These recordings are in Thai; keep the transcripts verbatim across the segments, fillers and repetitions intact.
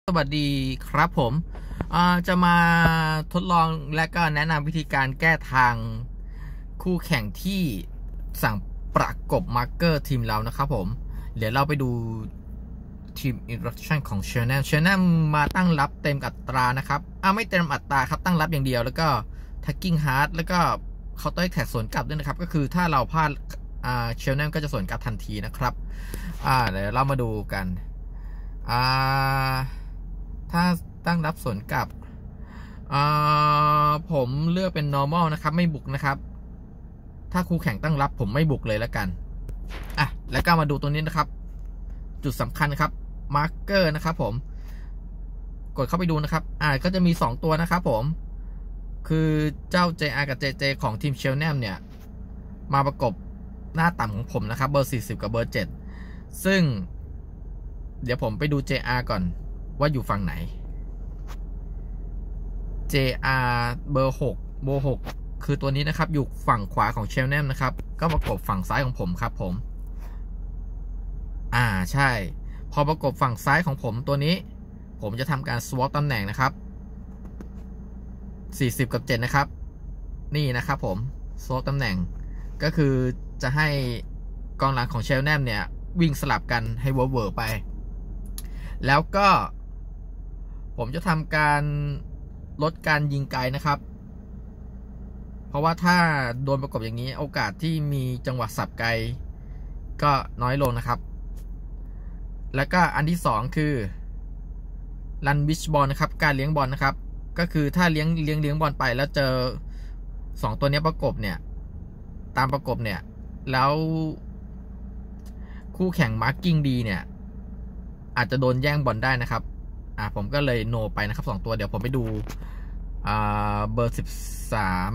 สวัสดีครับผมจะมาทดลองและก็แนะนำวิธีการแก้ทางคู่แข่งที่สั่งประกบมาร์กเกอร์ทีมเรานะครับผมเดี๋ยวเราไปดูทีม instruction ของ Channel Channel มาตั้งรับเต็มอัตรานะครับอ่าไม่เต็มอัตราครับตั้งรับอย่างเดียวแล้วก็ tagging hard แล้วก็เขาต้องแท็กสวนกลับด้วยนะครับก็คือถ้าเราพลาดอ่า Channel ก็จะสวนกลับทันทีนะครับอ่าเดี๋ยวเรามาดูกันอ่าถ้าตั้งรับสวนกลับผมเลือกเป็น normal นะครับไม่บุกนะครับถ้าคู่แข่งตั้งรับผมไม่บุกเลยแล้วกันอ่ะแล้วก็มาดูตัวนี้นะครับจุดสำคัญครับ marker นะครับผมกดเข้าไปดูนะครับอ่าก็จะมีสองตัวนะครับผมคือเจ้า เจ อาร์ กับ เจ เจ ของทีมเชลแนมเนี่ยมาประกบหน้าต่ำของผมนะครับเบอร์สี่สิบกับเบอร์เจ็ดซึ่งเดี๋ยวผมไปดู เจ อาร์ ก่อนว่าอยู่ฝั่งไหน เจ อาร์ เบอร์หกเบอร์หกคือตัวนี้นะครับอยู่ฝั่งขวาของเชลแนมนะครับก็ประกบฝั่งซ้ายของผมครับผมอ่าใช่พอประกบฝั่งซ้ายของผมตัวนี้ผมจะทำการ swap ตำแหน่งนะครับสี่สิบกับเจ็ดนะครับนี่นะครับผม swap ตำแหน่งก็คือจะให้กองหลังของเชลแนมเนี่ยวิ่งสลับกันให้เวอร์เวอร์ไปแล้วก็ผมจะทำการลดการยิงไกลนะครับเพราะว่าถ้าโดนประกบอย่างนี้โอกาสที่มีจังหวะสับไกลก็น้อยลงนะครับแล้วก็อันที่สองคือรันวิชบอลนะครับการเลี้ยงบอลนะครับก็คือถ้าเลี้ยงเลี้ยงเลี้ยงบอลไปแล้วเจอสองตัวนี้ประกบเนี่ยตามประกบเนี่ยแล้วคู่แข่งมาร์กิ้งดีเนี่ยอาจจะโดนแย่งบอลได้นะครับอ่าผมก็เลยโนไปนะครับสองตัวเดี๋ยวผมไปดูอ่าเบอร์สิบสาม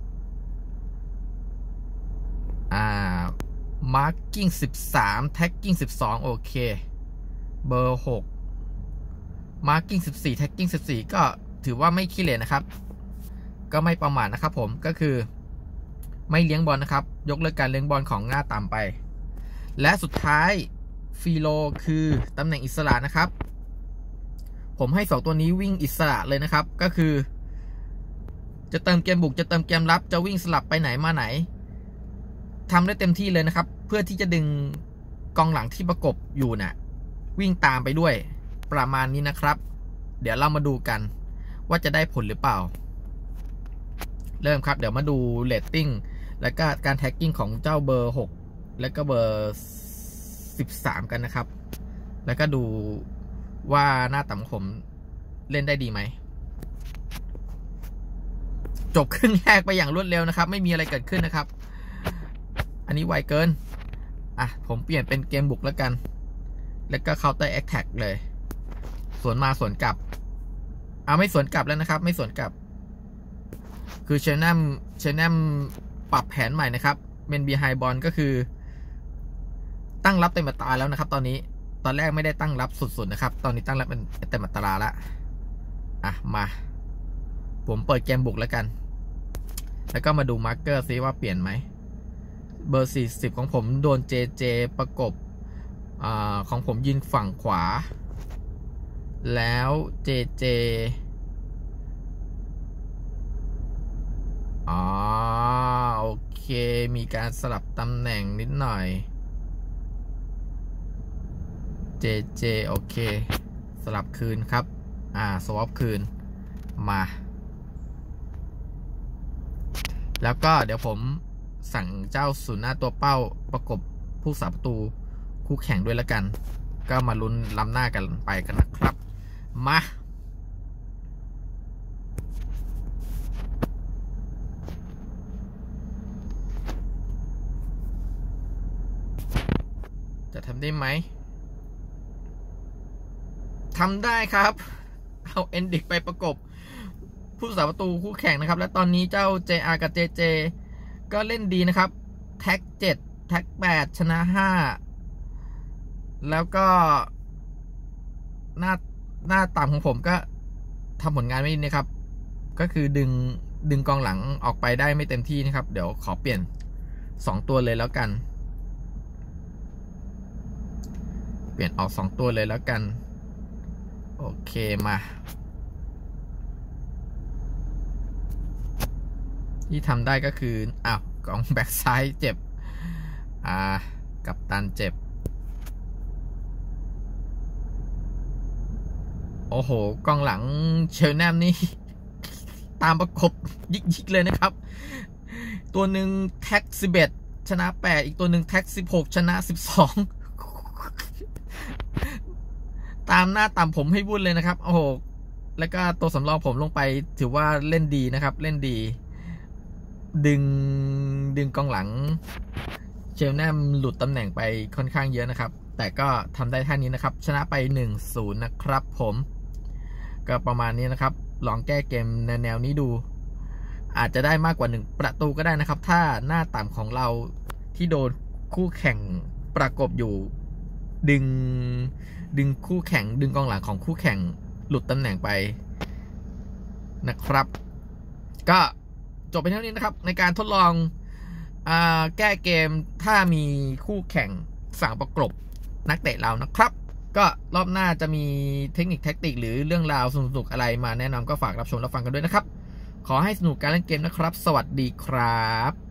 อ่ามาร์กิ้งสิบสามแท็กกิ้งสิบสองโอเคเบอร์หกมาร์กิ้งสิบสี่แท็กกิ้งสิบสี่ก็ถือว่าไม่ขี้เหร่นะครับก็ไม่ประมาทนะครับผมก็คือไม่เลี้ยงบอลนะครับยกเลิกการเลี้ยงบอลของหน้าต่ำไปและสุดท้ายฟีโลคือตำแหน่งอิสระนะครับผมให้สองตัวนี้วิ่งอิสระเลยนะครับก็คือจะเติมเกมบุกจะเติมเกมรับจะวิ่งสลับไปไหนมาไหนทำได้เต็มที่เลยนะครับเพื่อที่จะดึงกองหลังที่ประกบอยู่นะ่ะวิ่งตามไปด้วยประมาณนี้นะครับเดี๋ยวเรามาดูกันว่าจะได้ผลหรือเปล่าเริ่มครับเดี๋ยวมาดูเรตติ้งแล้วก็การแท็กกิ้งของเจ้าเบอร์หกแล้วก็เบอร์สิบสามกันนะครับแล้วก็ดูว่าหน้าต่ำผมเล่นได้ดีไหมจบครึ่งแรกไปอย่างรวดเร็วนะครับไม่มีอะไรเกิดขึ้นนะครับอันนี้ไวเกินอ่ะผมเปลี่ยนเป็นเกมบุกแล้วกันแล้วก็ counter attack เลยสวนมาสวนกลับเอาไม่สวนกลับแล้วนะครับไม่สวนกลับคือเชนนัมเชนนัมปรับแผนใหม่นะครับเมนบีไฮบอลก็คือตั้งรับเต็มอัตราแล้วนะครับตอนนี้ตอนแรกไม่ได้ตั้งรับสุดๆนะครับตอนนี้ตั้งรับเป็นเต็มอัตราละอ่ะมาผมเปิดเกมบุกแล้วกันแล้วก็มาดูมาร์กเกอร์ซิว่าเปลี่ยนไหมเบอร์สี่สิบของผมโดน เจ เจ ประกบอ่าของผมยิงฝั่งขวาแล้ว เจ เจ อ๋อโอเคมีการสลับตำแหน่งนิดหน่อย เจ เจ โอเคสลับคืนครับอ่าสวอปคืนมาแล้วก็เดี๋ยวผมสั่งเจ้าศูนย์หน้าตัวเป้าประกบผู้สาประตูคู่แข่งด้วยแล้วกันก็มาลุ้นล้ำหน้ากันไปกันนะครับมาจะทำได้ไหมทำได้ครับเอาเอนดิกไปประกบผู้สาประตูคู่แข่งนะครับและตอนนี้เจ้า เจ อาร์ กับ เจ เจ ก็เล่นดีนะครับแท็กเจ็ดแท็กแปดชนะห้าแล้วก็หน้าหน้าต่ำของผมก็ทำผลงานไม่ดีนะครับก็คือดึงดึงกองหลังออกไปได้ไม่เต็มที่นะครับเดี๋ยวขอเปลี่ยนสองตัวเลยแล้วกันเปลี่ยนออกสองตัวเลยแล้วกันโอเคมาที่ทำได้ก็คืออ้าวกองแบ็กซ้ายเจ็บอ่ากัปตันเจ็บโอ้โหกองหลังเชลแนมนี่ ตามประกบยิกๆเลยนะครับตัวหนึ่งแท็กสิบเอ็ดชนะแปดอีกตัวหนึ่งแท็กสิบหกชนะสิบสอง ตามหน้าตามผมให้วุ่นเลยนะครับโอ้โหแล้วก็ตัวสำรองผมลงไปถือว่าเล่นดีนะครับเล่นดีดึงดึงกองหลังเชลแนมหลุดตำแหน่งไปค่อนข้างเยอะนะครับแต่ก็ทำได้แค่นี้นะครับชนะไป หนึ่งศูนย์ นะครับผมก็ประมาณนี้นะครับลองแก้เกมในแนวนี้ดูอาจจะได้มากกว่าหนึ่งประตูก็ได้นะครับถ้าหน้าต่ำของเราที่โดนคู่แข่งประกบอยู่ดึงดึงคู่แข่งดึงกองหลังของคู่แข่งหลุดตำแหน่งไปนะครับก็จบไปเท่านี้นะครับในการทดลองอ่าแก้เกมถ้ามีคู่แข่งฝั่งประกบนักเตะเรานะครับก็รอบหน้าจะมีเทคนิคแท็กติกหรือเรื่องราวสนุกๆอะไรมาแนะนำก็ฝากรับชมรับฟังกันด้วยนะครับขอให้สนุกการเล่นเกมนะครับสวัสดีครับ